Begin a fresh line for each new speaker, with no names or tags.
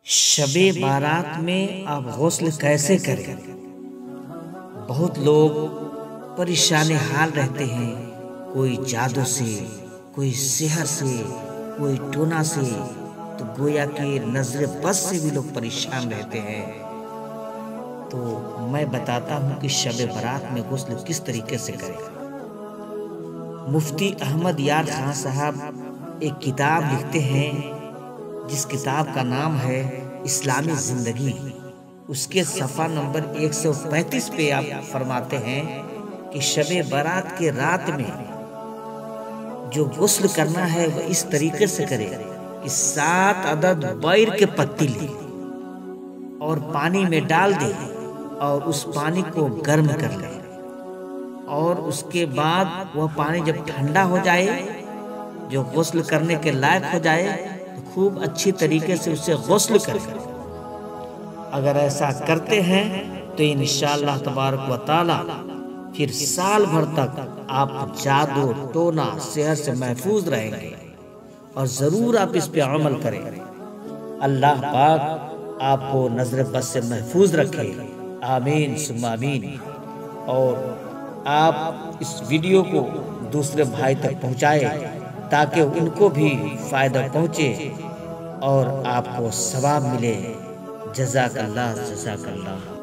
शबे बारात में आप गौस्ल कैसे करें। बहुत लोग परेशान हाल रहते हैं, कोई जादू से, कोई सिहर से, कोई टोना से, तो गोया के नजर बस से भी लोग परेशान रहते हैं। तो मैं बताता हूँ कि शबे बारात में गौस्ल किस तरीके से करें। मुफ्ती अहमद यार खान साहब एक किताब लिखते हैं जिस किताब का नाम है इस्लामी जिंदगी। उसके सफ़ा नंबर 135 पे आप फरमाते हैं कि शबे बारात के रात में जो गुस्ल करना है वह इस तरीके से करे कि 7 अदद बैर के पत्ती ले और पानी में डाल दे और उस पानी को गर्म कर ले, और उसके बाद वह पानी जब ठंडा हो जाए, जो गुस्ल करने के लायक हो जाए, तो खूब अच्छी तरीके से उससे गुस्ल करें। अगर ऐसा करते हैं तो इंशाअल्लाह तबारक व तआला फिर साल भर तक आप जादू टोना सेहर से महफूज रहेंगे। और ज़रूर आप इस पे अमल करें। अल्लाह पाक आपको नजर बद से महफूज रखे। आमीन सुम्मा आमीन। और आप इस वीडियो को दूसरे भाई तक पहुंचाए ताकि उनको भी फ़ायदा पहुंचे और आपको सवाब मिले। जज़ाकल्लाह जज़ाकल्लाह।